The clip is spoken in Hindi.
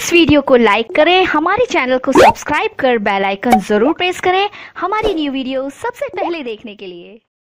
इस वीडियो को लाइक करें, हमारे चैनल को सब्सक्राइब कर बेल आइकन जरूर प्रेस करें हमारी न्यू वीडियो सबसे पहले देखने के लिए।